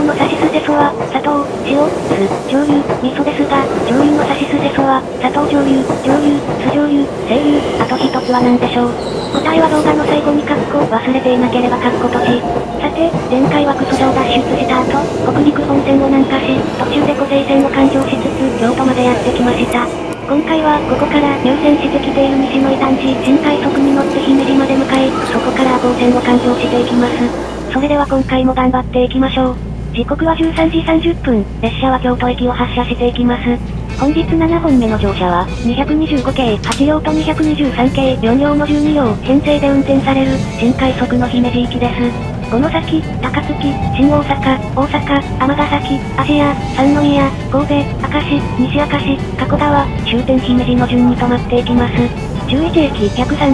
のさしすせそは、砂糖、塩、酢、醤油、味噌ですが、醤油のさしすせそは、砂糖醤油、酢醤油、精油、あと一つは何でしょう。答えは動画の最後に忘れていなければ閉じ。さて、前回はクソ上脱出した後、北陸本線を南下し、途中で湖西線を環状しつつ、京都までやってきました。今回はここから入線してきている西の伊丹市新快速に乗って姫路まで向かい、そこから赤穂線を環状していきます。それでは今回も頑張っていきましょう。時刻は13時30分、列車は京都駅を発車していきます。本日7本目の乗車は、225系、8両と223系、4両の12両、編成で運転される、新快速の姫路行きです。この先、高槻、新大阪、大阪、尼崎、芦屋、三宮、神戸、明石、西明石、加古川、終点姫路の順に止まっていきます。11駅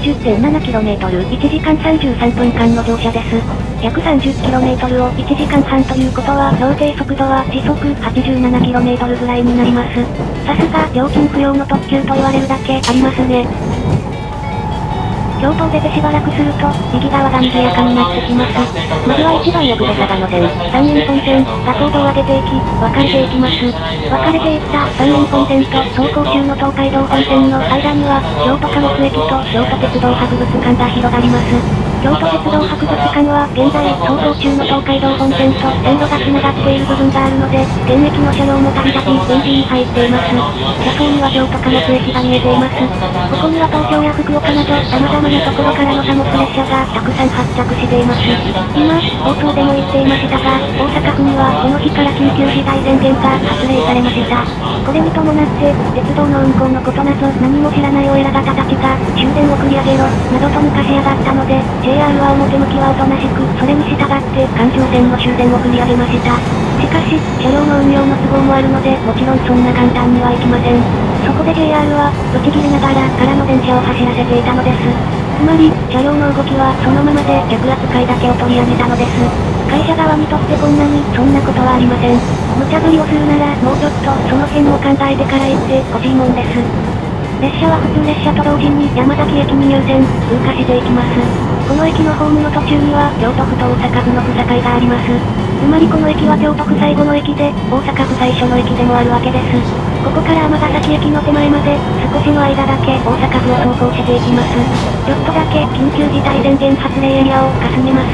130.7km、1時間33分間の乗車です。130km を1時間半ということは、標定速度は時速 87km ぐらいになります。さすが、料金不要の特急と言われるだけありますね。京都を出てしばらくすると、右側が賑やかになってきます。まずは一番奥で嵯峨野線、三円本線が高度を上げていき、分かれていきます。分かれていった三円本線と走行中の東海道本線の間には、京都貨物駅と京都鉄道博物館が広がります。京都鉄道博物館は現在走行中の東海道本線と線路が繋がっている部分があるので、現役の車両もたびたび電池に入っています。車窓には京都貨物駅が見えています。ここには東京や福岡など様々なところからの貨物列車がたくさん発着しています。今、冒頭でも言っていましたが、大阪府にはこの日から緊急事態宣言が発令されました。これに伴って、鉄道の運行のことなど何も知らないお偉方たちが、終電を繰り上げろ、などと抜かしやがったので、JR は表向きはおとなしく、それに従って環状線の終電を繰り上げました。しかし、車両の運用の都合もあるので、もちろんそんな簡単にはいきません。そこで JR は、ブチ切れながら空の電車を走らせていたのです。つまり、車両の動きはそのままで客扱いだけを取り上げたのです。会社側にとってこんなに、そんなことはありません。無茶ぶりをするなら、もうちょっとその辺を考えてから言ってほしいもんです。列車は普通列車と同時に山崎駅に入線、通過していきます。この駅のホームの途中には京都府と大阪府の府境があります。つまりこの駅は京都府最後の駅で、大阪府最初の駅でもあるわけです。ここから尼崎駅の手前まで、少しの間だけ大阪府を走行していきます。ちょっとだけ緊急事態宣言発令エリアをかすめます。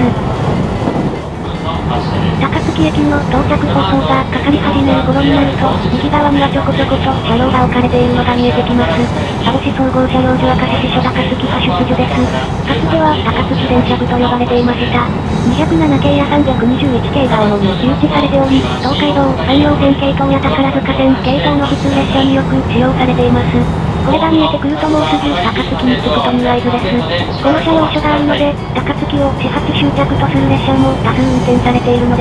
高槻駅の到着放送がかかり始める頃になると、右側にはちょこちょこと車両が置かれているのが見えてきます。佐保市総合車両所明石支所高槻派出所です。かつては高槻電車部と呼ばれていました。207系や321系が主に誘致されており、東海道、山陽線系統や宝塚線系統の普通列車によく使用されています。これが見えてくるともうすぐ高槻に着くという合図です。この車両所があるので、高槻を始発終着とする列車も多数運転されているのです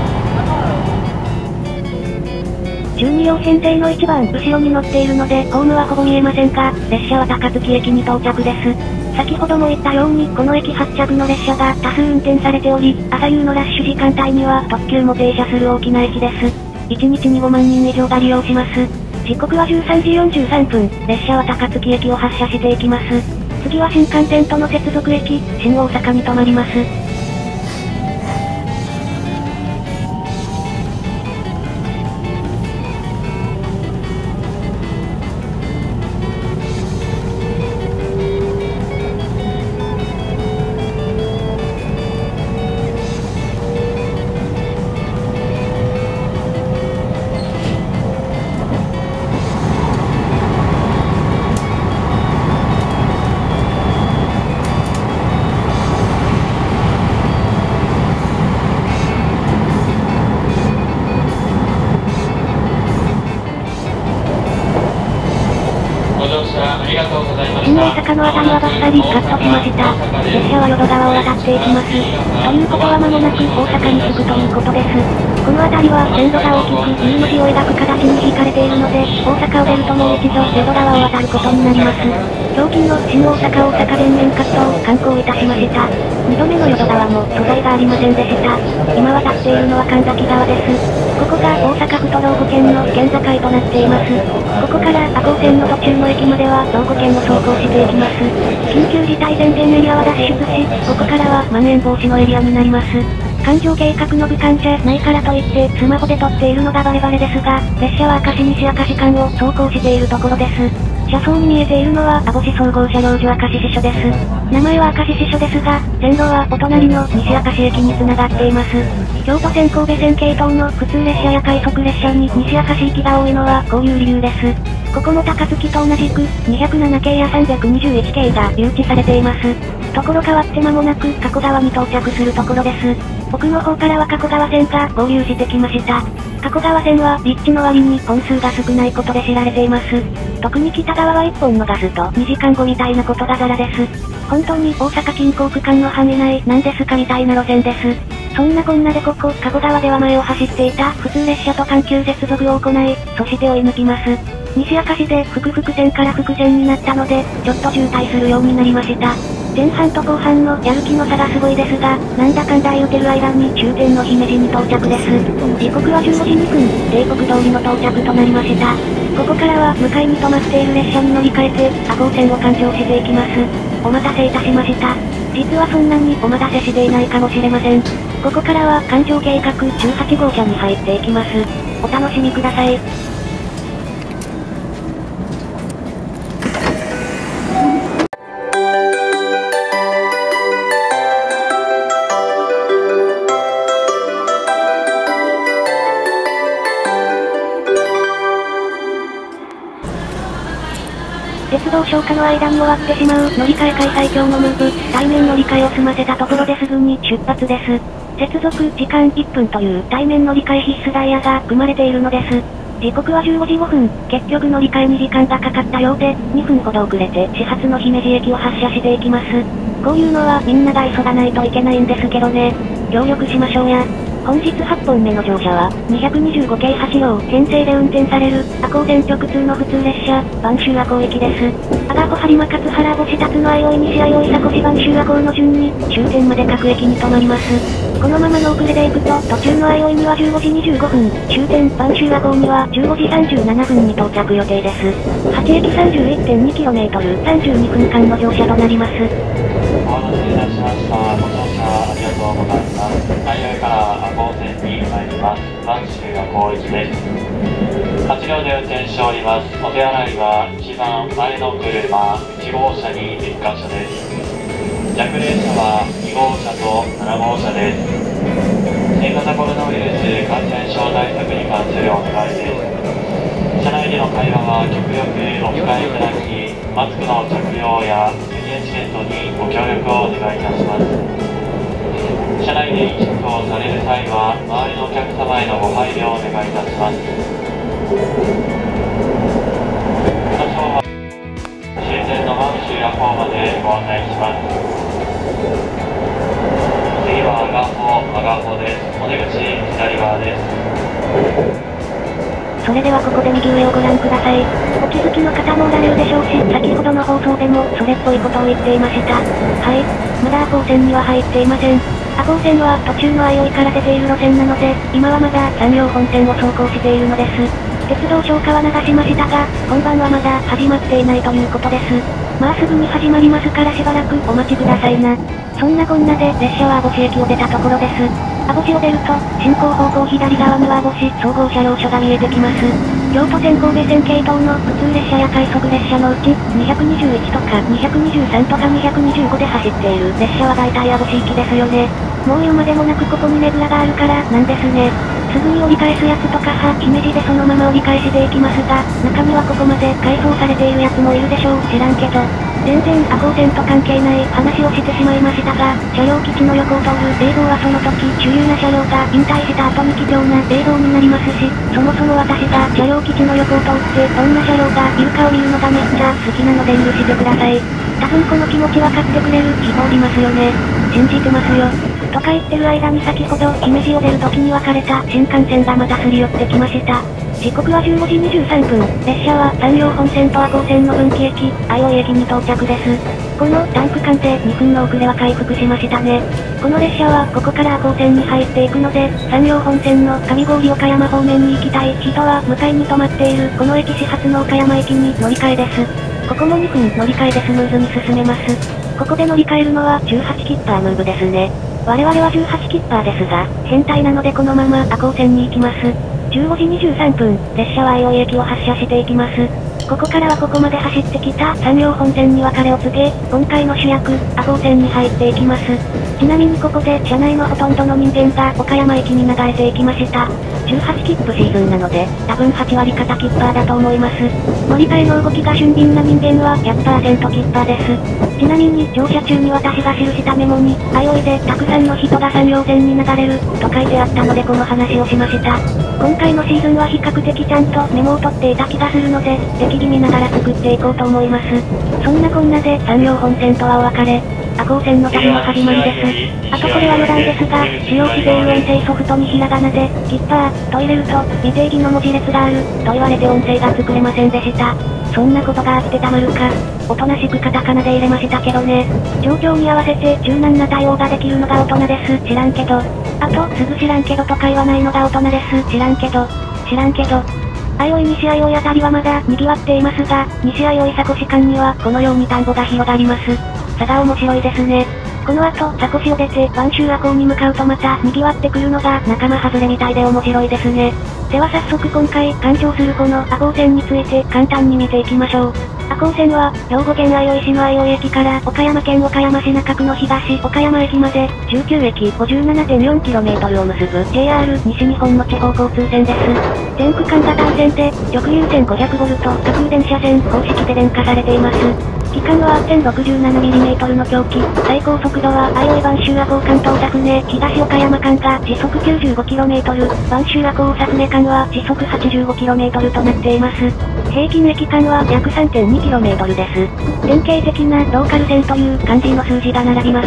。12両編成の一番後ろに乗っているので、ホームはほぼ見えませんが、列車は高槻駅に到着です。先ほども言ったように、この駅発着の列車が多数運転されており、朝夕のラッシュ時間帯には特急も停車する大きな駅です。1日に5万人以上が利用します。時刻は13時43分、列車は高槻駅を発車していきます。次は新幹線との接続駅、新大阪に停まります。新大阪の辺りはバッサリカットしました。列車は淀川を渡っていきます。ということは間もなく大阪に着くということです。この辺りは線路が大きく U の字を描く形に引かれているので、大阪を出るともう一度淀川を渡ることになります。表記の新大阪全面カットを観光いたしました。2度目の淀川も素材がありませんでした。今渡っているのは神崎川です。ここが大阪府と兵庫県の県境となっています。ここから赤穂線の途中の駅までは兵庫県を走行していきます。緊急事態宣言エリアは脱出し、ここからはまん延防止のエリアになります。 環状計画の武漢じゃないからといってスマホで撮っているのがバレバレですが、列車は明石西明石間を走行しているところです。車窓に見えているのは網干総合車両所明石支所です。名前は明石支所ですが、線路はお隣の西明石駅に繋がっています。京都線神戸線系統の普通列車や快速列車に西明石行きが多いのはこういう理由です。ここも高槻と同じく、207系や321系が誘致されています。ところ変わって間もなく加古川に到着するところです。奥の方からは加古川線が合流してきました。加古川線は立地の割に本数が少ないことで知られています。特に北側は1本逃すと2時間後みたいなことがザラです。本当に大阪近郊区間の範囲内なんですかみたいな路線です。そんなこんなでここ、加古川では前を走っていた普通列車と緩急接続を行い、そして追い抜きます。西明石で複々線から複線になったので、ちょっと渋滞するようになりました。前半と後半のやる気の差がすごいですが、なんだかんだ言うてる間に終点の姫路に到着です。時刻は15時2分、帝国通りの到着となりました。ここからは向かいに止まっている列車に乗り換えて、赤穂線を環状していきます。お待たせいたしました。実はそんなにお待たせしていないかもしれません。ここからは環状計画18号車に入っていきます。お楽しみください。鉄道消化の間に終わってしまう乗り換え開催今日のムーブ、対面乗り換えを済ませたところですぐに出発です。接続時間1分という対面乗り換え必須ダイヤが組まれているのです。時刻は15時5分、結局乗り換えに時間がかかったようで、2分ほど遅れて始発の姫路駅を発車していきます。こういうのはみんなが急がないといけないんですけどね。協力しましょうや。本日8本目の乗車は、225系8両編成で運転される、赤穂線直通の普通列車、播州赤穂駅です。阿賀子播磨勝原星辰野相生西相生迫越播州赤穂の順に、終点まで各駅に停まります。このままの遅れで行くと、途中の相生には15時25分、終点播州赤穂には15時37分に到着予定です。8駅 31.2km、32分間の乗車となります。 お待たせいたしました。ご乗車ありがとうございます。相生から赤穂線に参ります。播州赤穂駅です。8両で運転しております。お手洗いは一番前の車、1号車に1箇所です。逆列車は2号車と7号車です。新型コロナウイルス感染症対策に関するお願いです。車内での会話は極力お控えいただき、マスクの着用やチケットにご協力をお願いいたします。車内で飲食をされる際は、周りのお客様へのご配慮をお願いいたします。車掌は終点の播州赤穂までご案内します。次は赤穂です。お出口左側です。 それではここで右上をご覧ください。お気づきの方もおられるでしょうし、先ほどの放送でもそれっぽいことを言っていました。はい。まだ赤穂線には入っていません。赤穂線は途中の相生から出ている路線なので、今はまだ山陽本線を走行しているのです。鉄道消化は流しましたが、本番はまだ始まっていないということです。まあすぐに始まりますからしばらくお待ちくださいな。そんなこんなで列車は網干駅を出たところです。網干を出ると、進行方向左側には網干総合車両所が見えてきます。京都線神戸線系統の普通列車や快速列車のうち、221とか223とか225で走っている列車は大体網干行きですよね。もう言うまでもなくここにねぐらがあるからなんですね。すぐに折り返すやつとかは姫路でそのまま折り返していきますが、中にはここまで改装されているやつもいるでしょう。知らんけど。全然赤穂線と関係ない話をしてしまいましたが、車両基地の横を通る映像はその時主流な車両が引退した後に貴重な映像になりますし、そもそも私が車両基地の横を通ってどんな車両がいるかを見るのがめっちゃ好きなので許してください。多分この気持ち分かってくれる人おりますよね。信じてますよ。とか言ってる間に先ほど姫路を出る時に分かれた新幹線がまたすり寄ってきました。時刻は15時23分、列車は山陽本線と赤穂線の分岐駅、相生駅に到着です。このダンプ間で2分の遅れは回復しましたね。この列車はここから赤穂線に入っていくので、山陽本線の上郡岡山方面に行きたい人は向かいに止まっているこの駅始発の岡山駅に乗り換えです。ここも2分乗り換えでスムーズに進めます。ここで乗り換えるのは18キッパームーブですね。 我々は18キッパーですが、変態なのでこのまま赤穂線に行きます。15時23分、列車は相生駅を発車していきます。ここからはここまで走ってきた山陽本線に別れを告げ、今回の主役、赤穂線に入っていきます。ちなみにここで車内のほとんどの人間が岡山駅に流れていきました。18切符シーズンなので、多分8割方キッパーだと思います。乗り換えの動きが俊敏な人間は 100% キッパーです。ちなみに乗車中に私が記したメモに、相生でたくさんの人が山陽線に流れる、と書いてあったのでこの話をしました。今回のシーズンは比較的ちゃんとメモを取っていた気がするので、適宜見ながら作っていこうと思います。そんなこんなで山陽本線とはお別れ。赤穂線の旅の始まりです。あとこれは余談ですが、使用記号音声ソフトにひらがなで、キッパー、と入れると、未定義の文字列がある、と言われて音声が作れませんでした。そんなことがあってたまるか。おとなしくカタカナで入れましたけどね。状況に合わせて柔軟な対応ができるのが大人です。知らんけど。あと、すぐ知らんけどとか言わないのが大人です。知らんけど。知らんけど。相生西相生あたりはまだ賑わっていますが、西相生佐越間にはこのように田んぼが広がります。差が面白いですね。この後、佐越を出て、播州赤穂に向かうとまた、賑わってくるのが、仲間外れみたいで面白いですね。では早速今回、環状するこの赤穂線について、簡単に見ていきましょう。赤穂線は、兵庫県相生市の相生駅から、岡山県岡山市中区の東、岡山駅まで、19駅 57.4km を結ぶ、JR 西日本の地方交通線です。全区間が単線で、直流線 500V、各電車線、公式で電化されています。期間は 1067mm の狂気、最高速度は相生播州赤穂間到着ね、東岡山間が時速 95km、播州赤穂佐久根間は時速 85km となっています。平均駅間は約 3.2km です。典型的なローカル線という漢字の数字が並びます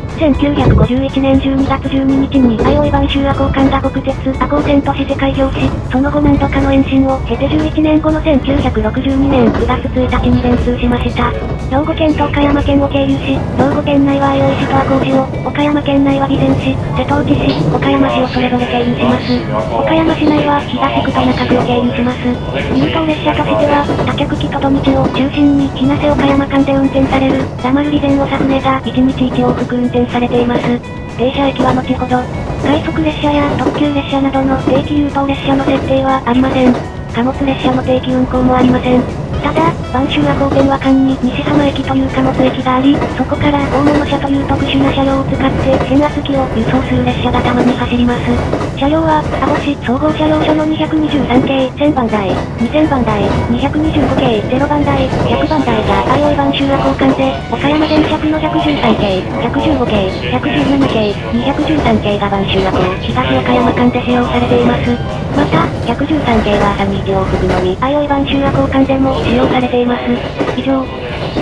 。1951年12月12日に相生播州赤穂間が国鉄赤穂線として開業し、その後何度かの延伸を経て11年後の1962年9月1日に電通しました。兵庫県と岡山県を経由し、兵庫県内は相生市と赤穂市を、岡山県内は備前市、瀬戸内市、岡山市をそれぞれ経由します。岡山市内は東区と中区を経由します。優等列車としては、他客機と土日を中心に日生岡山間で運転される、ラマル備前を佐久根が1日1往復運転されています。停車駅は後ほど。快速列車や特急列車などの定期優等列車の設定はありません。貨物列車の定期運行もありません。ただ、播州赤穂線は間に西浜駅という貨物駅があり、そこから大物車という特殊な車両を使って変圧器を輸送する列車がたまに走ります。車両は、赤穂市総合車両所の223系1000番台、2000番台、225系0番台、100番台が相生播州赤穂間で、岡山電車区の113系、115系、117系、213系が播州赤穂、東岡山間で使用されています。また、113系は朝に1往復のみ、相生播州赤穂間でも使用されています。以上。 この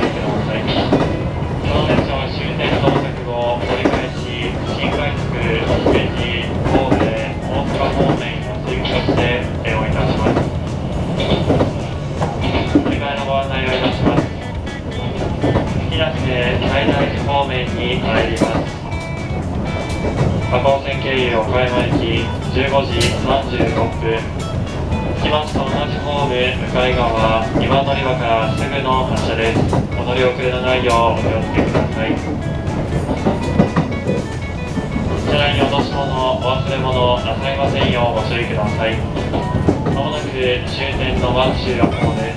列車は終点到着後、折り返し、新快速、姫路、神戸、大阪方面を追加して運転をいたします。乗り換えのご案内をいたします。日立で最大寺方面に参ります。赤穂線経由岡山駅15時36分。着きますと同じホーム向かい側、今乗り場からすぐの発車です。お乗り遅れのないようお気をつけください。車内に落とし物、お忘れ物なさいませんようご注意ください。まもなく終点の播州赤穂です。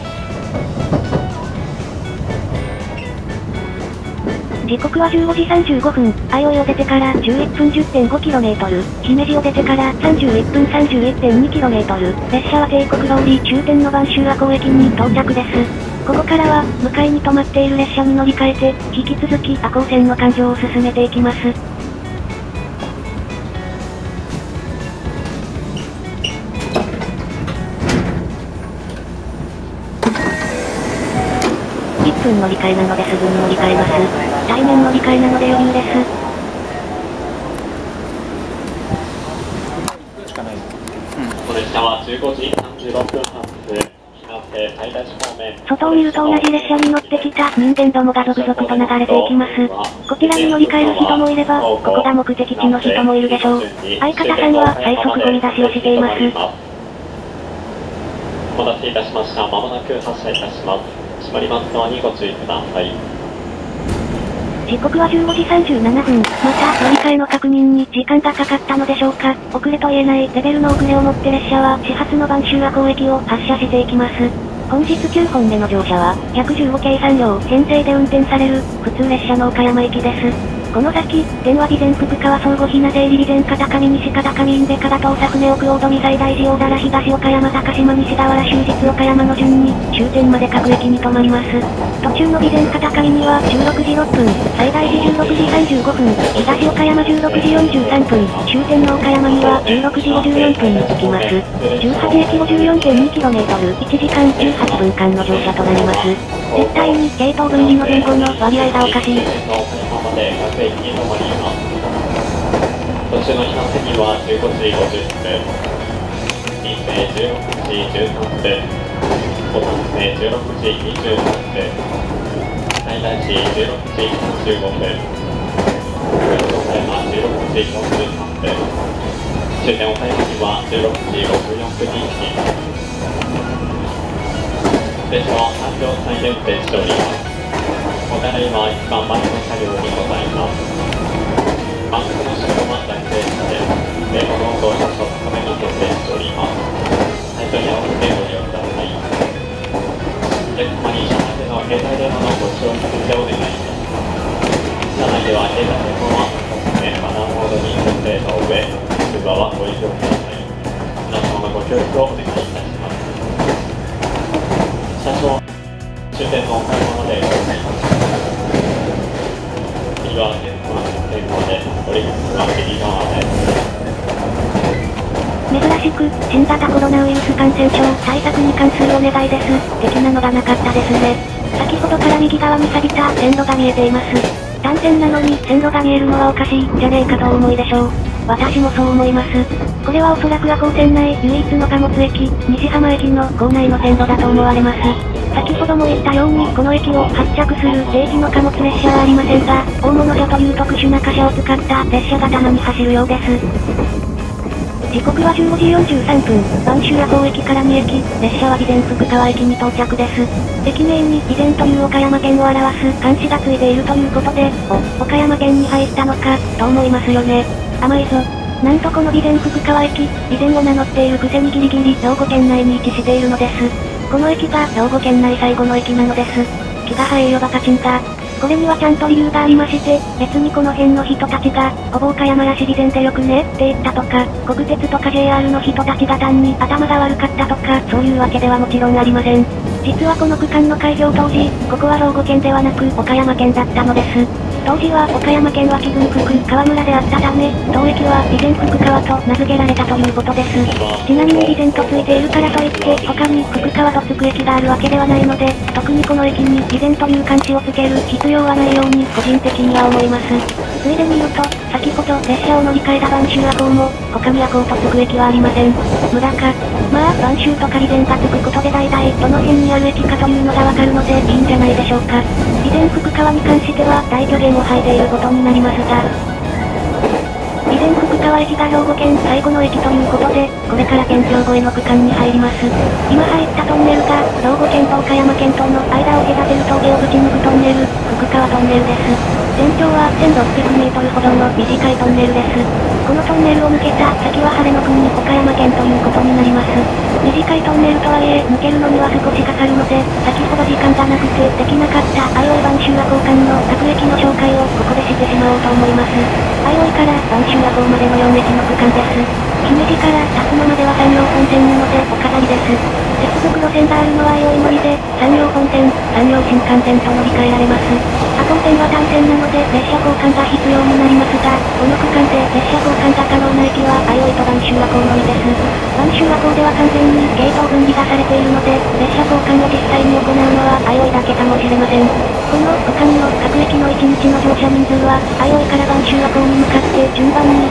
時刻は15時35分、相生を出てから11分 10.5km、姫路を出てから31分 31.2km、列車は定刻通り終点の播州赤穂駅に到着です。ここからは、向かいに止まっている列車に乗り換えて、引き続き赤穂線の環状を進めていきます。1分乗り換えなのですぐに乗り換えます。対面乗り換えなので余裕です。 列車は15時36分発、 外を見ると同じ列車に乗ってきた人間どもが続々と流れていきます。こちらに乗り換える人もいれば、ここが目的地の人もいるでしょう。相方さんは最速ゴミ出しをしています。 お待たせいたしました。まもなく発車いたします。閉まりますのにご注意ください。 時刻は15時37分。また、乗り換えの確認に時間がかかったのでしょうか。遅れと言えないレベルの遅れを持って列車は始発の播州赤穂駅を発車していきます。本日9本目の乗車は、115系3両編成で運転される、普通列車の岡山駅です。この先、電話備前福川相互ひな税理備前片上西片上印出から東作根奥大富西大寺大皿東岡山高島西田原終日岡山の順に、終点まで各駅に停まります。途中の備前片上には16時6分、西大寺16時35分、東岡山16時43分、終点の岡山には16時54分に着きます。18駅 54.2km、1時間18分間の乗車となります。絶対に系統分離の前後の割合がおかしい。 各駅に停まります。途中の避難席は15時50分、日生16時13分、小丹生16時23分、最大寺16時35分、岡山16時43分、終点岡山には16時54分に着きます。列車は3両単位で運転しております。おただいま一番前の車両にございます。真ん中の車両は大停車です。米国の乗車と高めに決定しております。最初に合わせてご利用ください。お客様に車内での携帯電話のご使用についてお願いします。車内では携帯電話はマナーモードに設定の上、通話はご利用ください。皆様のご協力をお願いいたします。車掌終点の岡山までございます。次は天候で折り口は右側です。 珍しく、新型コロナウイルス感染症対策に関するお願いです。的なのがなかったですね。先ほどから右側に錆びた線路が見えています。単線なのに線路が見えるのはおかしいんじゃねえかとお思いでしょう。私もそう思います。これはおそらく赤穂線内唯一の貨物駅、西浜駅の構内の線路だと思われます。先ほども言ったようにこの駅を発着する定時の貨物列車はありませんが、大物所という特殊な貨車を使った列車がたまに走るようです。時刻は15時43分、播州赤穂駅から2駅、列車は備前福川駅に到着です。駅名に備前という岡山県を表す漢字がついているということで、岡山県に入ったのか、と思いますよね。甘いぞ。なんとこの備前福川駅、備前を名乗っているくせにギリギリ兵庫県内に位置しているのです。この駅が兵庫県内最後の駅なのです。気が早いよバカチンだ。これにはちゃんと理由がありまして、別にこの辺の人たちが、ほぼ岡山らし備前でよくねって言ったとか、国鉄とか JR の人たちが単に頭が悪かったとか、そういうわけではもちろんありません。実はこの区間の開業当時、ここは兵庫県ではなく岡山県だったのです。当時は岡山県は紀郡福川村であったため、当駅は備前福川と名付けられたということです。ちなみに備前とついているからといって、他に福川とつく駅があるわけではないので、特にこの駅に備前という漢字をつける必要はないように個人的には思います。ついでに言うと、先ほど列車を乗り換えた播州赤穂も、他に赤穂とつく駅はありません。無駄か。まあ、播州とか備前がつくことで大体どの辺にある駅かというのがわかるのでいいんじゃないでしょうか。備前福川に関しては大虚言を吐いていることになりますが、備前福川駅が兵庫県最後の駅ということで、これから県境越えの区間に入ります。今入ったトンネルが、兵庫県と岡山県との間を隔てる峠をぶち抜くトンネル、福川トンネルです。全長は1600メートルほどの短いトンネルです。このトンネルを抜けた先は晴れの国岡山県ということになります。短いトンネルとはいえ、抜けるのには少しかかるので、先ほど時間がなくてできなかった相生播州赤穂間の各駅の紹介をここでしてしまおうと思います。相生から播州赤穂までの4駅の区間です。姫路から辰野までは山陽本線なのでお飾りです。接続路線があるのは相生乗りで、山陽本線、山陽新幹線と乗り換えられます。赤穂線は単線なので列車交換が必要になりますが、この区間で列車交換が可能な駅は相生と播州赤穂のみです。播州赤穂では完全に系統分離がされているので、列車交換を実際に行うのは相生だけかもしれません。この区間の各駅の1日の乗車人数は、相生から播州赤穂に向かって順番に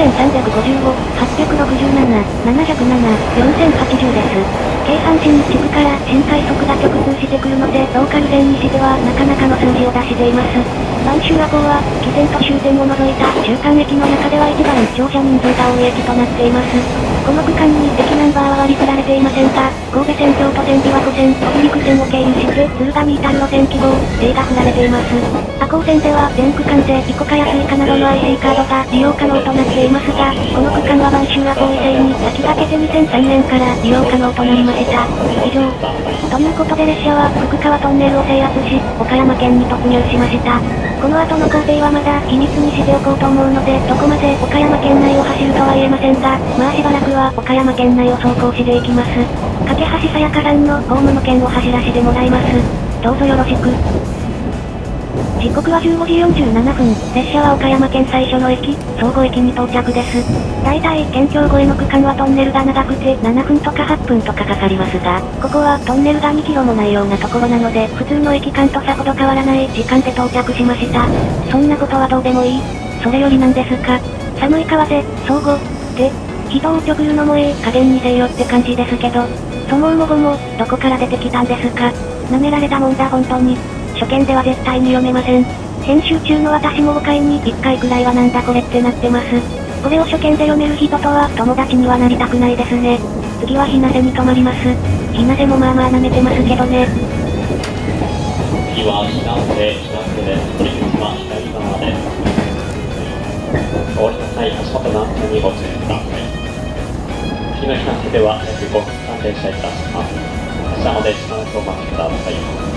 4355、867、707、4080です。京阪神地区から新快速が直通してくるので、ローカル線にしてはなかなかの数字を出しています。播州赤穂は、起点と終点を除いた中間駅の中では一番乗車人数が多い駅となっています。ここの区間に駅ナンバーは割り振られていませんが、神戸線、京都線、琵琶湖線、北陸線を経由して、敦賀に至る路線記号、J が振られています。赤穂線では全区間でイコカやスイカなどの IC カードが利用可能となっていますが、この区間は晩秋は合意制に先駆けて2003年から利用可能となりました。以上。ということで列車は福川トンネルを制圧し、岡山県に突入しました。この後の工程はまだ秘密にしておこうと思うので、どこまで岡山県内を走るとは言えませんが、まあしばらくは岡山県内を走行していきます。架橋さやかさんのホームの件を走らせてもらいます。どうぞよろしく。時刻は15時47分、列車は岡山県最初の駅、総合駅に到着です。だいたい県境越えの区間はトンネルが長くて7分とか8分とかかかりますが、ここはトンネルが2キロもないようなところなので、普通の駅間とさほど変わらない時間で到着しました。そんなことはどうでもいい。それよりなんですか。寒い川で、相互、で、人をちょくるのもいい加減にせよって感じですけど、そもうもごも、どこから出てきたんですか。舐められたもんだ本当に。初見では絶対に読めません。編集中の私も5回に1回くらいはなんだこれってなってます。これを初見で読める人とは友達にはなりたくないですね。次は日生に止まります。日生もまあまあ舐めてますけどね。 次は日生です。取り口は左側です。お降りの際、足元の安全にご注意ください。次の日生では約5分間停車いたします。発車まで時間をお待ちください。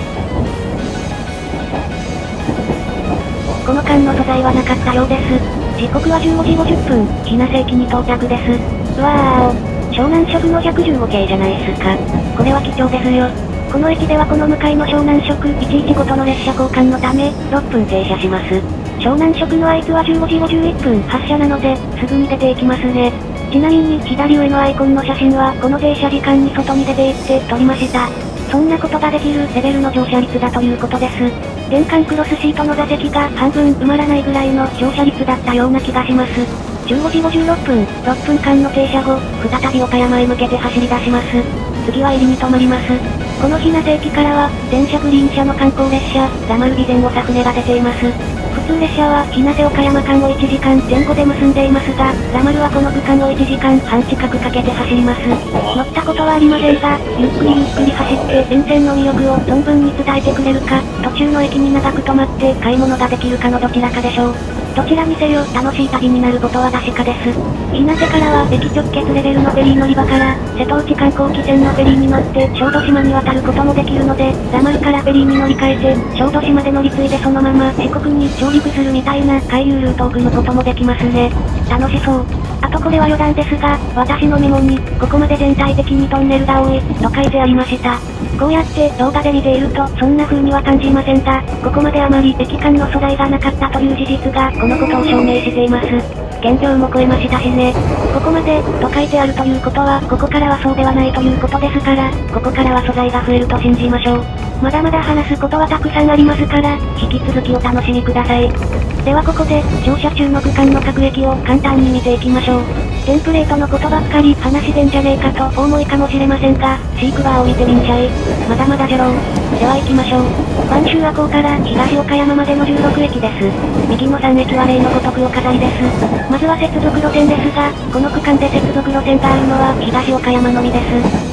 この間の素材はなかったようです。時刻は15時50分、日生駅に到着です。うわーお、湘南色の115系じゃないっすか。これは貴重ですよ。この駅ではこの向かいの湘南色11ごとの列車交換のため、6分停車します。湘南色の合図は15時51分発車なので、すぐに出ていきますね。ちなみに左上のアイコンの写真はこの停車時間に外に出て行って撮りました。そんなことができるレベルの乗車率だということです。玄関クロスシートの座席が半分埋まらないぐらいの乗車率だったような気がします。15時56分、6分間の停車後、再び岡山へ向けて走り出します。次は入りに止まります。この日生駅からは、電車グリーン車の観光列車、ラマル備前大船が出ています。普通列車は日生岡山間を1時間前後で結んでいますが、ラマルはこの区間を1時間半近くかけて走ります。乗ったことはありませんが、ゆっくり走って沿線の魅力を存分に伝えてくれるか、途中の駅に長く止まって買い物ができるかのどちらかでしょう。どちらにせよ楽しい旅になることは確かです。日生からは駅直結レベルのフェリー乗り場から、瀬戸内観光汽船のフェリーに乗って小豆島に渡ることもできるので、ラマルからフェリーに乗り換えて、小豆島で乗り継いでそのまま四国に上陸するみたいな回遊ルートを組むこともできますね。楽しそう。あとこれは余談ですが、私のメモに、ここまで全体的にトンネルが多い、と書いてありました。こうやって動画で見ているとそんな風には感じませんが、ここまであまり駅間の素材がなかったという事実がこのことを証明しています。現状も超えましたしね。ここまで、と書いてあるということは、ここからはそうではないということですから、ここからは素材が増えると信じましょう。まだまだ話すことはたくさんありますから、引き続きお楽しみください。ではここで、乗車中の区間の各駅を簡単に見ていきましょう。テンプレートのことばっかり話してんじゃねえかとお思いかもしれませんが、シークバーを見てみんしゃい。まだまだじゃろう。では行きましょう。晩秋和港から東岡山までの16駅です。右の3駅は例のごとくお飾りです。まずは接続路線ですが、この区間で接続路線があるのは東岡山のみです。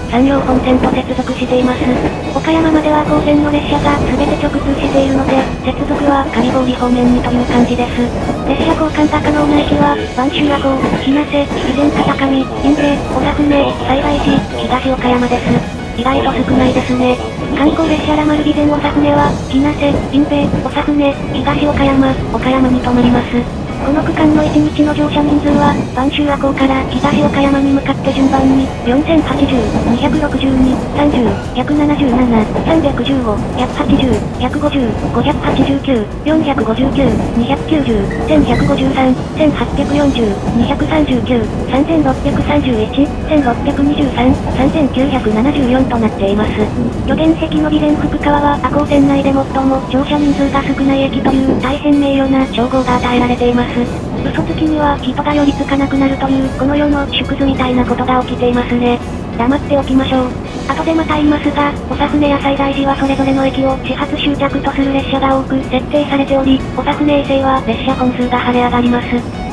山陽本線と接続しています。岡山までは高線の列車が全て直通しているので、接続は上郡方面にという感じです。列車交換が可能な駅は、晩秋和港、日生、備前片上、印米、長船、幸市、東岡山です。意外と少ないですね。観光列車ラマル備前長船は、日生、印米、長船、東岡山、岡山に止まります。この区間の1日の乗車人数は、晩秋和港から東岡山に向かって順番に、4080、262、30、177、315、180、150、589、459、290、1153、1840、239、3631、1623、3974となっています。予言石の備前福川は赤穂線内で最も乗車人数が少ない駅という大変名誉な称号が与えられています。嘘つきには人が寄りつかなくなるというこの世の縮図みたいなことが起きていますね。黙っておきましょう。後でまた言いますが、長船や西大寺はそれぞれの駅を始発終着とする列車が多く設定されており、長船衛星は列車本数が跳ね上がります。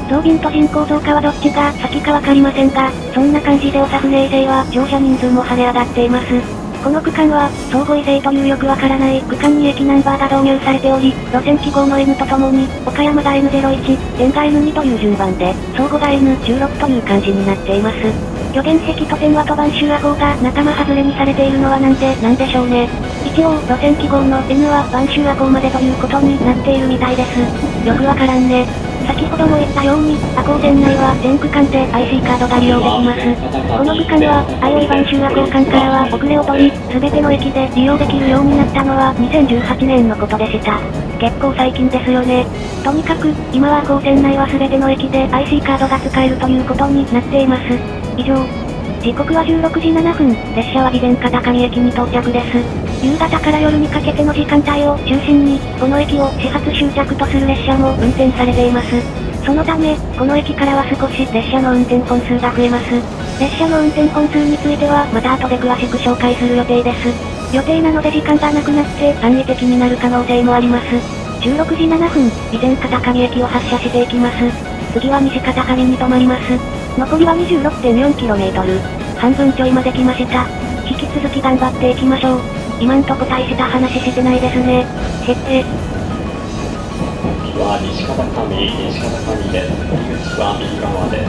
増便と人口増加はどっちが先かわかりませんが、そんな感じで長船衛星は乗車人数も跳ね上がっています。この区間は、相互異性というよくわからない区間に駅ナンバーが導入されており、路線記号の N とともに、岡山が N01、円が N2 という順番で、相互が N16 という感じになっています。予言壁と点和と晩秋亜号が仲間外れにされているのはなんでしょうね。一応、路線記号の N は晩秋亜号までということになっているみたいです。よくわからんね。先ほども言ったように、赤穂線内は全区間で IC カードが利用できます。この区間は、相生晩秋亜交換からは遅れを取り、すべての駅で利用できるようになったのは2018年のことでした。結構最近ですよね。とにかく、今は赤穂線内はすべての駅で IC カードが使えるということになっています。以上。時刻は16時7分、列車は備前片上駅に到着です。夕方から夜にかけての時間帯を中心に、この駅を始発終着とする列車も運転されています。そのため、この駅からは少し列車の運転本数が増えます。列車の運転本数については、また後で詳しく紹介する予定です。予定なので時間がなくなって単位的になる可能性もあります。16時7分、備前片上駅を発車していきます。次は西片上に停まります。残りは 26.4km。半分ちょいまで来ました。引き続き頑張っていきましょう。今んとこ大した話してないですね。へっへ。 次は西片上です。入口は右側です。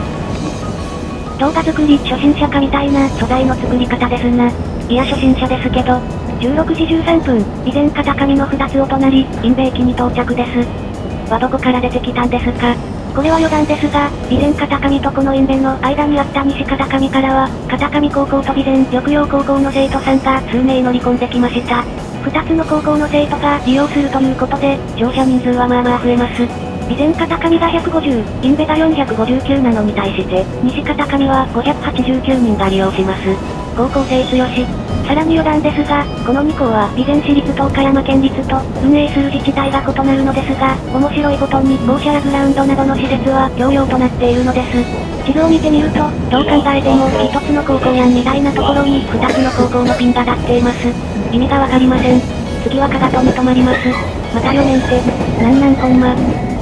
動画作り初心者かみたいな素材の作り方ですな。いや初心者ですけど。16時13分、備前片上の2つお隣、印米駅に到着です。はどこから出てきたんですか？これは余談ですが、備前片上とこの印弁の間にあった西片上からは、片上高校と備前緑陽高校の生徒さんが数名乗り込んできました。2つの高校の生徒が利用するということで、乗車人数はまあまあ増えます。備前片上が150、印部が459なのに対して、西片上は589人が利用します。高校生強し。さらに余談ですが、この2校は備前市立と岡山県立と運営する自治体が異なるのですが、面白いことに校舎やグラウンドなどの施設は共用となっているのです。地図を見てみると、どう考えても一つの高校やんみたいなところに2つの高校のピンが立っています。意味がわかりません。次は加賀戸に停まります。また4年生。なんほんま。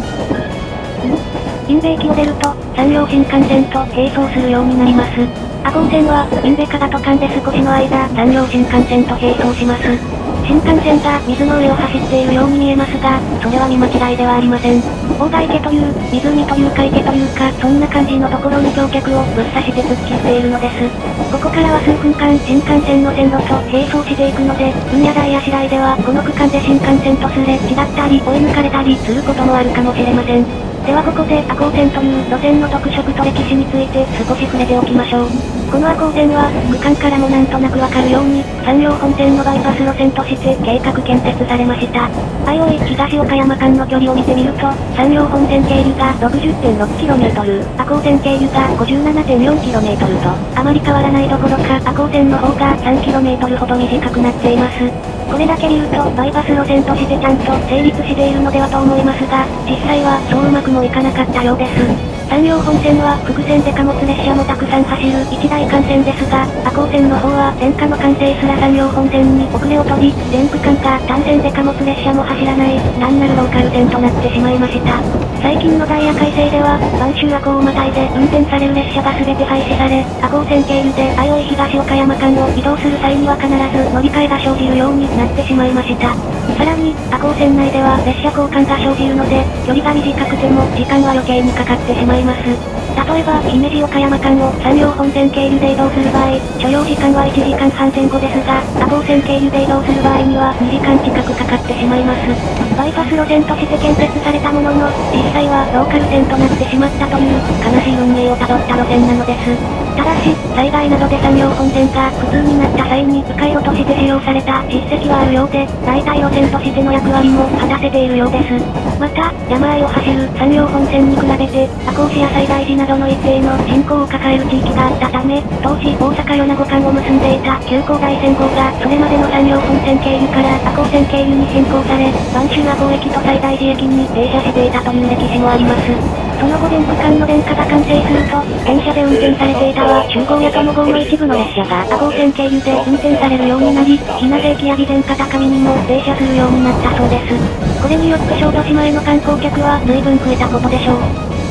印部駅を出ると、山陽新幹線と並走するようになります。赤穂線は、印部加賀戸間で少しの間、山陽新幹線と並走します。新幹線が水の上を走っているように見えますが、それは見間違いではありません。大田池という、湖というか池というか、そんな感じのところに橋脚をぶっ刺して突っ切っているのです。ここからは数分間、新幹線の線路と並走していくので、運や台や次第では、この区間で新幹線とすれ違ったり、追い抜かれたりすることもあるかもしれません。ではここで赤穂線という路線の特色と歴史について少し触れておきましょう。この赤穂線は、区間からもなんとなくわかるように、山陽本線のバイパス路線として計画建設されました。相生東岡山間の距離を見てみると、山陽本線経由が 60.6km、赤穂線経由が 57.4km と、あまり変わらないどころか赤穂線の方が 3km ほど短くなっています。これだけ見ると、バイパス路線としてちゃんと成立しているのではと思いますが、実際はそううまくもいかなかったようです。山陽本線は複線で貨物列車もたくさん走る一大幹線ですが、赤穂線の方は電化の完成すら山陽本線に遅れを取り、全区間が単線で貨物列車も走らない、単なるローカル線となってしまいました。最近のダイヤ改正では、晩秋赤穂をまたいで運転される列車が全て廃止され、赤穂線経由で相生東岡山間を移動する際には必ず乗り換えが生じるようになってしまいました。さらに、赤穂線内では列車交換が生じるので、距離が短くても時間は余計にかかってしまいます。例えば、姫路岡山間を山陽本線経由で移動する場合、所要時間は1時間半前後ですが、赤穂線経由で移動する場合には2時間近くかかってしまいます。バイパス路線として建設されたものの、実際はローカル線となってしまったという悲しい運命をたどった路線なのです。ただし、災害などで山陽本線が普通になった際に迂回路として使用された実績はあるようで、代替路線としての役割も果たせているようです。また、山あいを走る山陽本線に比べて、赤穂市や西大寺などの一定の人口を抱える地域があったため、当時大阪米子間を結んでいた急行大仙号がそれまでの山陽本線経由から赤穂線経由に変更され、晩秋赤穂駅と西大寺駅に停車していたという歴史もあります。その後全区間の電化が完成すると、電車で運転されていたは中号や友号の一部の列車が赤穂線経由で運転されるようになり、日名瀬駅や備前片上にも停車するようになったそうです。これによって小豆島への観光客は随分増えたことでしょう。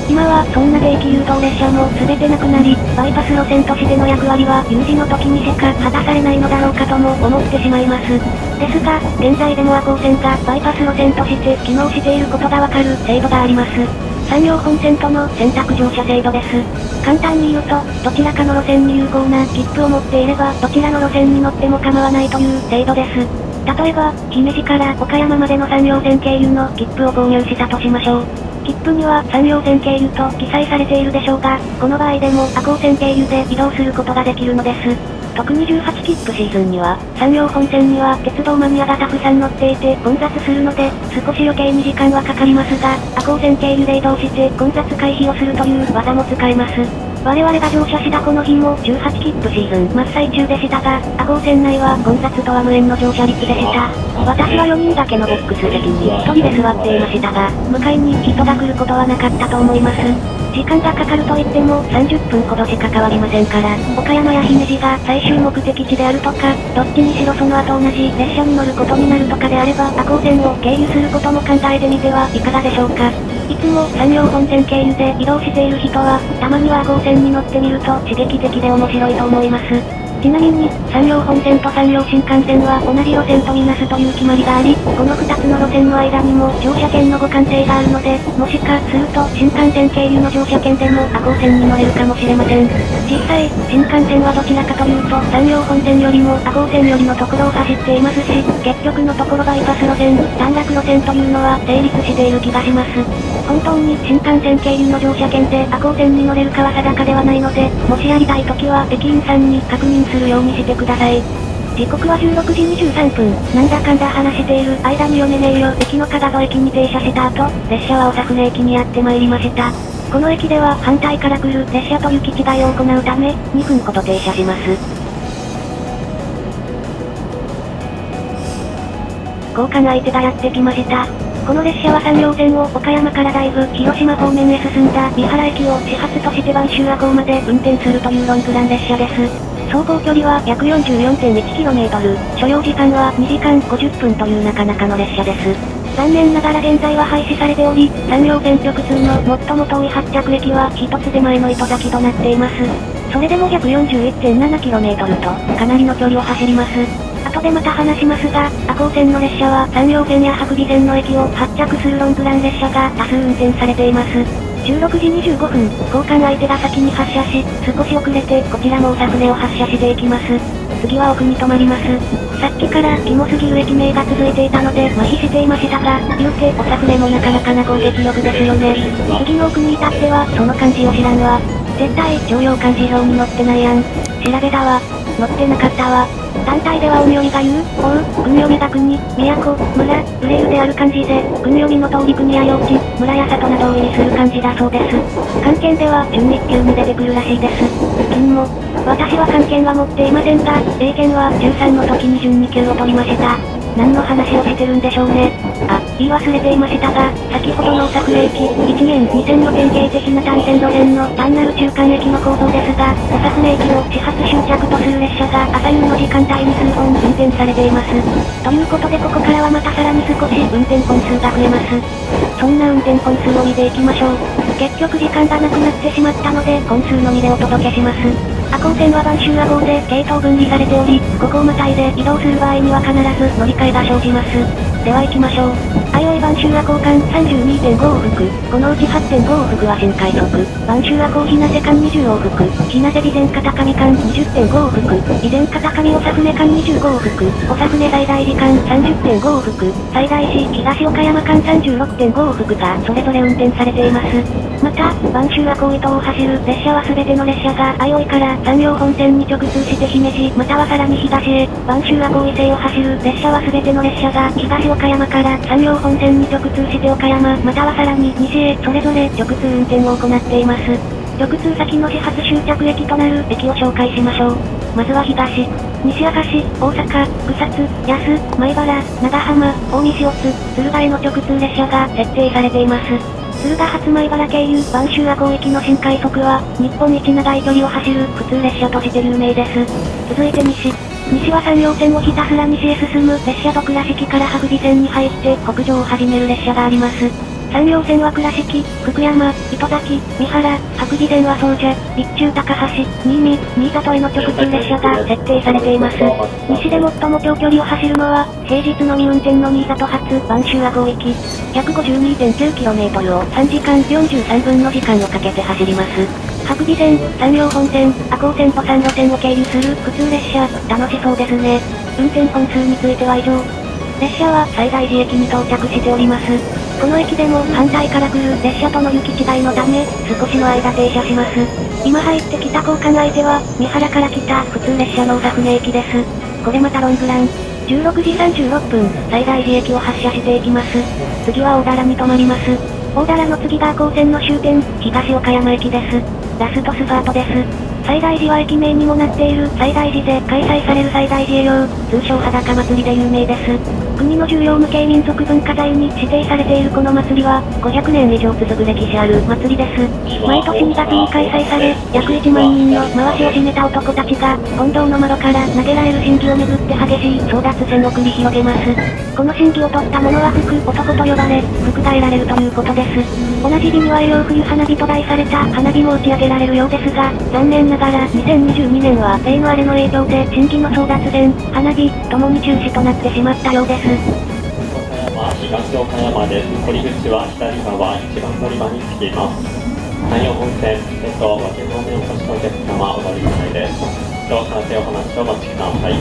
今はそんな定期誘導列車も全てなくなり、バイパス路線としての役割は有事の時にしか果たされないのだろうかとも思ってしまいます。ですが、現在でも赤穂線がバイパス路線として機能していることがわかる制度があります。山陽本線との選択乗車制度です。簡単に言うと、どちらかの路線に有効な切符を持っていれば、どちらの路線に乗っても構わないという制度です。例えば、姫路から岡山までの山陽線経由の切符を購入したとしましょう。切符には山陽線経由と記載されているでしょうが、この場合でも赤穂線経由で移動することができるのです。特に18切符シーズンには、山陽本線には鉄道マニアがたくさん乗っていて混雑するので、少し余計に時間はかかりますが、赤穂線経由で移動して混雑回避をするという技も使えます。我々が乗車したこの日も18切符シーズン真っ最中でしたが、赤穂線内は混雑とは無縁の乗車率でした。私は4人だけのボックス席に1人で座っていましたが、迎えに人が来ることはなかったと思います。時間がかかるといっても30分ほどしか変わりませんから、岡山や姫路が最終目的地であるとか、どっちにしろその後同じ列車に乗ることになるとかであれば、赤穂線を経由することも考えてみてはいかがでしょうか。いつも山陽本線経由で移動している人は、たまには赤穂線に乗ってみると刺激的で面白いと思います。ちなみに、山陽本線と山陽新幹線は同じ路線とみなすという決まりがあり、この2つの路線の間にも乗車券の互換性があるので、もしかすると新幹線経由の乗車券でも赤穂線に乗れるかもしれません。実際、新幹線はどちらかというと山陽本線よりも赤穂線よりのところを走っていますし、結局のところバイパス路線、短絡路線というのは成立している気がします。本当に新幹線経由の乗車券で赤穂線に乗れるかは定かではないので、もしやりたいときは駅員さんに確認するようにしてください。時刻は16時23分、なんだかんだ話している間に米根よ駅の門戸駅に停車した後、列車は長船駅にやってまいりました。この駅では反対から来る列車と行き違いを行うため、2分ほど停車します。交換相手がやってきました。この列車は山陽線を岡山からだいぶ広島方面へ進んだ三原駅を始発として播州赤穂まで運転するというロングラン列車です。走行距離は約 44.1km、所要時間は2時間50分というなかなかの列車です。残念ながら現在は廃止されており、山陽線直通の最も遠い発着駅は一つ手前の糸崎となっています。それでも 141.7km とかなりの距離を走ります。後でまた話しますが、赤穂線の列車は山陽線や白尾線の駅を発着するロングラン列車が多数運転されています。16時25分、交換相手が先に発車し、少し遅れてこちらも長船を発車していきます。次は奥に止まります。さっきからキモすぎる駅名が続いていたので麻痺していましたが、言うてお長船もなかなかな攻撃力ですよね。次の奥に至ってはその漢字を知らんわ。絶対常用漢字表に載ってないやん。調べたわ。載ってなかったわ。単体では音読みが言う、訓読みが国、都、村、売れるである漢字で、訓読みの通り国や用地、村や里などを意味する漢字だそうです。漢検では準日級に出てくるらしいです。金も、私は漢検は持っていませんが、英検は13の時に準2級を取りました。何の話をしてるんでしょうね。あ、言い忘れていましたが、先ほどの長船駅、1年2000の典型的な単線路線の単なる中間駅の構造ですが、長船駅を始発終着とする列車が朝夕の時間帯に数本運転されています。ということでここからはまたさらに少し運転本数が増えます。そんな運転本数を見ていきましょう。結局時間がなくなってしまったので、本数のみでお届けします。赤穂線は播州赤穂で系統分離されており、ここをまたいで移動する場合には必ず乗り換えが生じます。では行きましょう。相生播州赤穂間 32.5 往復。このうち 8.5 往復は新快速。播州赤穂日生間20往復。日生備前片上間 20.5 往復。備前片上長船間25往復。長船最大時間 30.5 往復。最大市東岡山間 36.5 往復がそれぞれ運転されています。また、播州赤穂糸を走る列車は全ての列車が相生から山陽本線に直通して姫路、またはさらに東へ、播州赤穂伊勢を走る列車は全ての列車が東岡山から山陽本線に直通して岡山、またはさらに西へ、それぞれ直通運転を行っています。直通先の始発終着駅となる駅を紹介しましょう。まずは東、西明石、大阪、草津、安、米原、長浜、大西大津、敦賀への直通列車が設定されています。敦賀発米原経由播州赤穂駅の新快速は、日本一長い距離を走る普通列車として有名です。続いて西。西は山陽線をひたすら西へ進む列車と倉敷から白尾線に入って北上を始める列車があります。 山陽線は倉敷、福山、糸崎、三原、白磁線は総社、備中高橋、新見、新里への直通列車が設定されています。西で最も長距離を走るのは、平日のみ運転の新里発、播州赤穂行き、152.9km を3時間43分の時間をかけて走ります。白磁線、山陽本線、赤穂線と3路線を経由する普通列車、楽しそうですね。運転本数については以上。列車は西大寺駅に到着しております。この駅でも反対から来る列車との行き違いのため、少しの間停車します。今入ってきた交換相手は、三原から来た普通列車の小田船駅です。これまたロングラン。16時36分、西大寺駅を発車していきます。次は大田原に停まります。大田原の次が赤穂線の終点、東岡山駅です。ラストスパートです。西大寺は駅名にもなっている西大寺で開催される西大寺営業、通称裸祭りで有名です。国の重要無形民族文化財に指定されているこの祭りは、500年以上続く歴史ある祭りです。毎年2月に開催され、約1万人の回しを占めた男たちが、本堂の窓から投げられる神器をめぐって激しい争奪戦を繰り広げます。この神器を取った者は福男と呼ばれ、福が得られるということです。同じ日には冬花火と題された花火も打ち上げられるようですが、残念ながら2022年は例のあれの影響で神器の争奪戦、花火ともに中止となってしまったようです。 東岡山です。降り口は左側一番乗り場に着きます。山陽本線、脇方面お越しのお客様お乗り換えです。乗車手を離してお待ちください。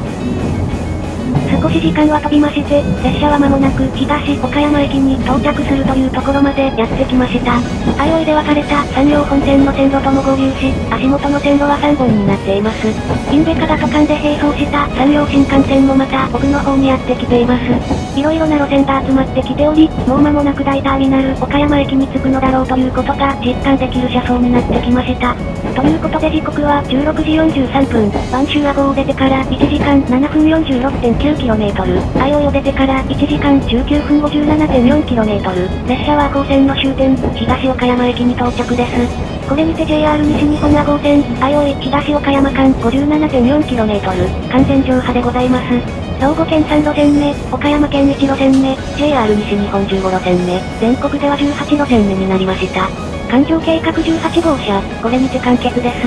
少し時間は飛びまして、列車は間もなく東岡山駅に到着するというところまでやってきました。相生で分かれた山陽本線の線路とも合流し、足元の線路は3本になっています。インベカが都間で並走した山陽新幹線もまた奥の方にやってきています。いろいろな路線が集まってきており、もう間もなく大ターミナル岡山駅に着くのだろうということが実感できる車窓になってきました。ということで時刻は16時43分、播州赤穂を出てから1時間7分 46.9km、相生を出てから1時間19分 57.4km、列車は赤穂線の終点、東岡山駅に到着です。これにて JR 西日本赤穂線、相生東岡山間 57.4km、完全乗破でございます。兵庫県3路線目、岡山県1路線目、JR 西日本15路線目、全国では18路線目になりました。環状計画18号車、これにて完結です。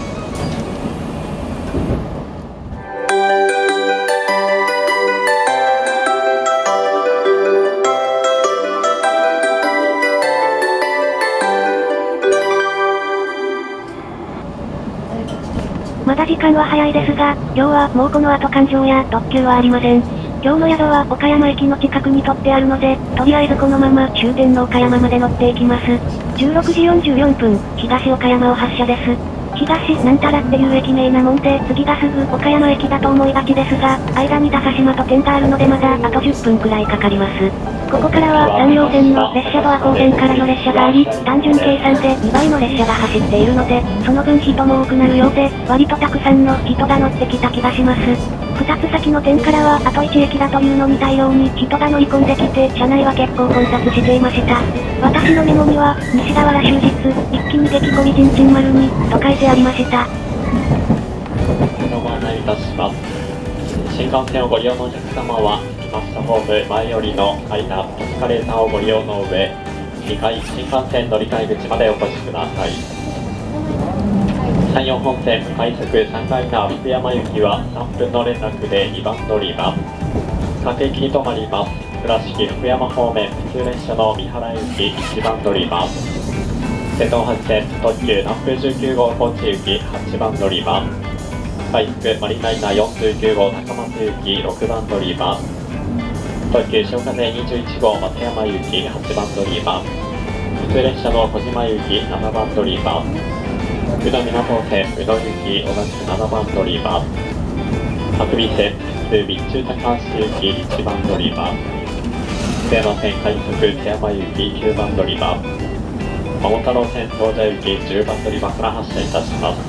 まだ時間は早いですが、今日はもうこの後環状や特急はありません。今日の宿は岡山駅の近くに取ってあるので、とりあえずこのまま終点の岡山まで乗っていきます。16時44分、東岡山を発車です。東なんたらっていう駅名なもんで、次がすぐ岡山駅だと思いがちですが、間に高島と点があるのでまだあと10分くらいかかります。ここからは山陽線の列車と赤穂線からの列車があり、単純計算で2倍の列車が走っているので、その分人も多くなるようで、割とたくさんの人が乗ってきた気がします。2つ先の点からはあと1駅だというのに対応に人が乗り込んできて、車内は結構混雑していました。私のメモには、西田原終日、一気に激混みちんちん丸に、と書いてありました。 ご案内いたします。新幹線をご利用のお客様は、来ましたホーム前よりの階段、エスカレーターをご利用の上、2階新幹線乗り換え口までお越しください。山陽本線快速3階の福山行きは3分の連絡で2番乗り場。各駅に停まります。倉敷福山方面普通列車の三原行き1番乗り場。瀬戸大橋線特急南風19号高知行き8番乗り場。快速マリンライナー499号高松行き6番乗り場。特急潮風21号松山行き8番乗り場。普通列車の小島行き7番乗り場。宇野港線宇野行き同じく7番乗り場。白尾線備中高橋行き1番乗り場。津山線快速津山行き9番乗り場。桃太郎線東社行き10番乗り場から発車いたします。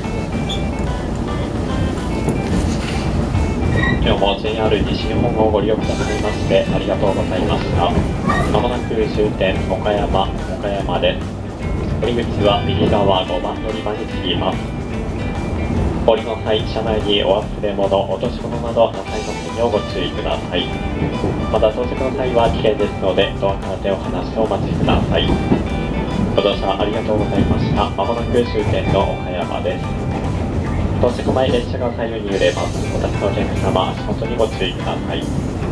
今日も JR 西日本をご利用くださいましてありがとうございました。まもなく終点岡山です。降り口は右側5番乗り場に着きます。 降りの際、車内にお忘れ物、落とし物などなさいませんようご注意ください。また到着の際は危険ですので、ドアから手を離してお待ちください。ご乗車ありがとうございました。まもなく終点の岡山です。到着前、列車が左右に揺れます。お立ちのお客様、足元にご注意ください。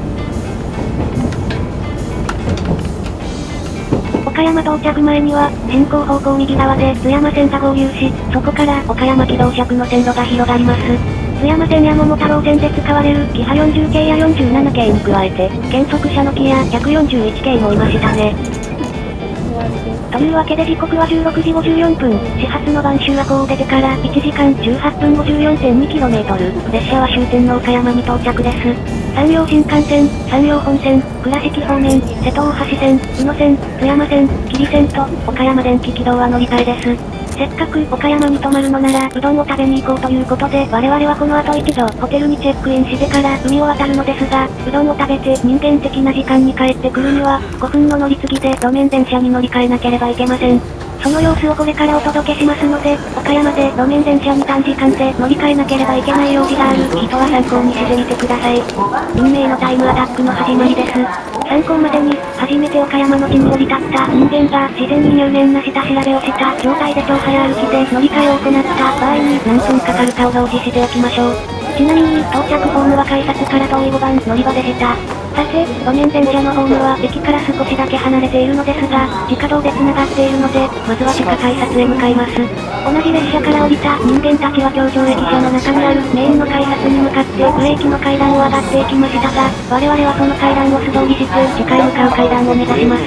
岡山到着前には、進行方向右側で津山線が合流し、そこから岡山軌道100の線路が広がります。津山線や桃太郎線で使われるキハ40系や47系に加えて、減速車のキや141系もいましたね。というわけで時刻は16時54分、始発の晩秋和港を出てから1時間18分 54.2km、列車は終点の岡山に到着です。山陽新幹線、山陽本線、倉敷方面、瀬戸大橋線、宇野線、津山線、桐線と、岡山電気軌道は乗り換えです。せっかく岡山に泊まるのならうどんを食べに行こうということで我々はこの後一度ホテルにチェックインしてから海を渡るのですが、うどんを食べて人間的な時間に帰ってくるには5分の乗り継ぎで路面電車に乗り換えなければいけません。その様子をこれからお届けしますので、岡山で路面電車に短時間で乗り換えなければいけない用事がある人は参考にしてみてください。運命のタイムアタックの始まりです。参考までに、初めて岡山の地に降り立った人間が事前に入念な下調べをした状態で超早歩きで乗り換えを行った場合に何分かかるかを表示しておきましょう。ちなみに到着ホームは改札から遠い5番乗り場でした。さて、路面電車のホームは駅から少しだけ離れているのですが、地下道で繋がっているので、まずは地下改札へ向かいます。同じ列車から降りた人間たちは京上駅舎の中にあるメインの改札に向かって上駅の階段を上がっていきましたが、我々はその階段を素通りして次回向かう階段を目指します。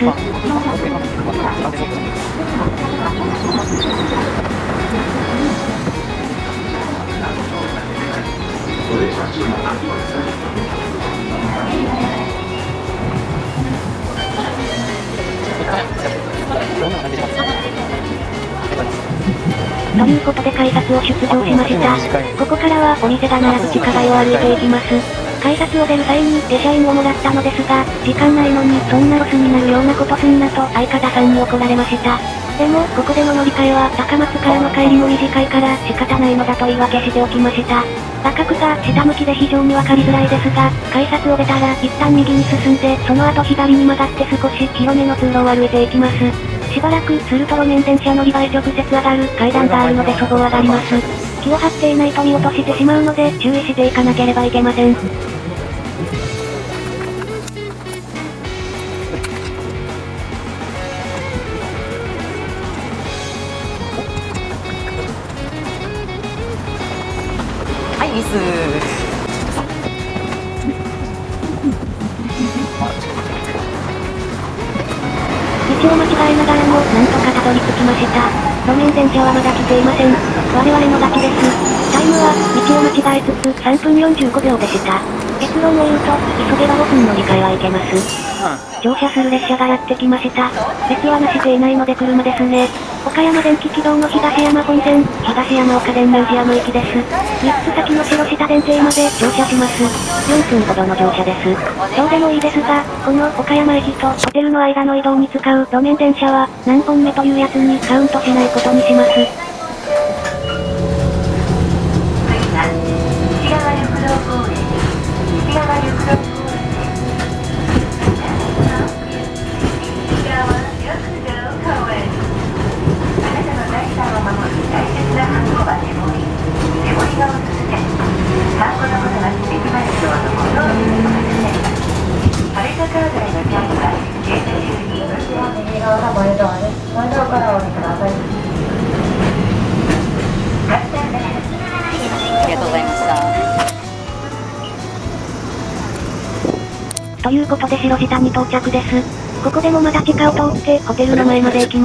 ということで改札を出場しました。ここからはお店が並ぶ地下街を歩いていきます。改札を出る際に出社員をもらったのですが、時間ないのにそんなロスになるようなことすんなと相方さんに怒られました。でも、ここでの乗り換えは高松からの帰りも短いから仕方ないのだと言い訳しておきました。画角が下向きで非常にわかりづらいですが、改札を出たら一旦右に進んでその後左に曲がって少し広めの通路を歩いていきます。しばらくすると路面電車乗り場へ直接上がる階段があるのでそこを上がります。気を張っていないと見落としてしまうので注意していかなければいけません。 はい、ミス。 道を間違えながらもなんとかたどり着きました。路面電車はまだ来ていません。我々のだけです。タイムは道を間違えつつ3分45秒でした。結論を言うと急げば5分乗り換えはいけます。乗車する列車がやってきました。列はなしていないので車ですね。岡山電気軌道の東山本線、東山岡電ミュージアム行きです。3つ先の白下電停まで乗車します。4分ほどの乗車です。どうでもいいですが、この岡山駅とホテルの間の移動に使う路面電車は何本目というやつにカウントしないことにします。ということで白下に到着です。ここでもまだ地下を通ってホテルの前まで行きます。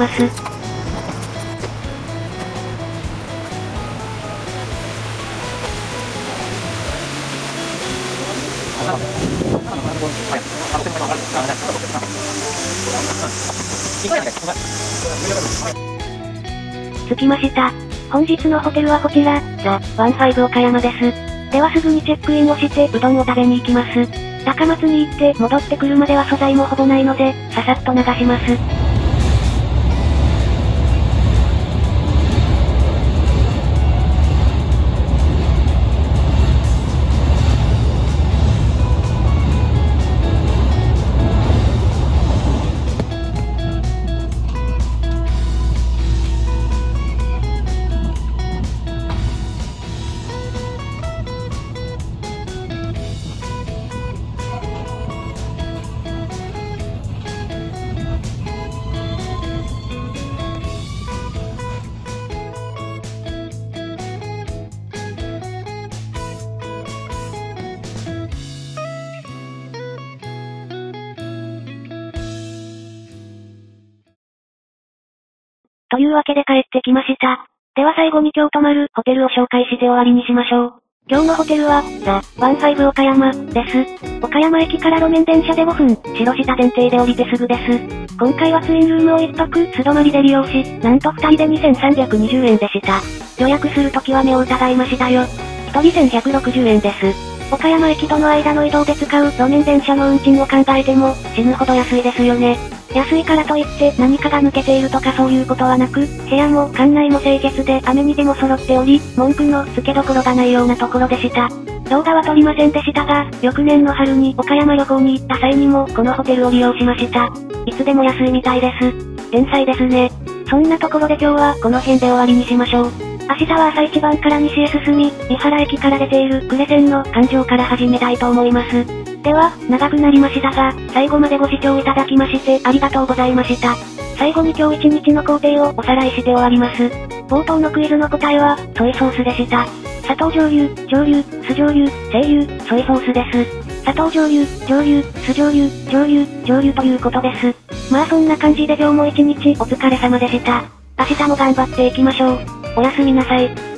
着きました。本日のホテルはこちら、ザ・15岡山です。ではすぐにチェックインをしてうどんを食べに行きます。高松に行って戻ってくるまでは素材もほぼないので、ささっと流します。 というわけで帰ってきました。では最後に今日泊まるホテルを紹介して終わりにしましょう。今日のホテルは、ザ・15岡山、です。岡山駅から路面電車で5分、白下電停で降りてすぐです。今回はツインルームを1泊素泊まりで利用し、なんと2人で2320円でした。予約するときは目を疑いましたよ。1人1160円です。岡山駅との間の移動で使う路面電車の運賃を考えても、死ぬほど安いですよね。安いからといって何かが抜けているとかそういうことはなく、部屋も館内も清潔で雨にでも揃っており、文句のつけどころがないようなところでした。動画は撮りませんでしたが、翌年の春に岡山旅行に行った際にもこのホテルを利用しました。いつでも安いみたいです。天才ですね。そんなところで今日はこの辺で終わりにしましょう。明日は朝一番から西へ進み、三原駅から出ている呉線の環状から始めたいと思います。では、長くなりましたが、最後までご視聴いただきましてありがとうございました。最後に今日一日の工程をおさらいして終わります。冒頭のクイズの答えは、ソイソースでした。砂糖醤油、醤油、酢醤油、精油、ソイソースです。砂糖醤油、醤油、酢醤油、醤油、醤油ということです。まあそんな感じで今日も一日お疲れ様でした。明日も頑張っていきましょう。おやすみなさい。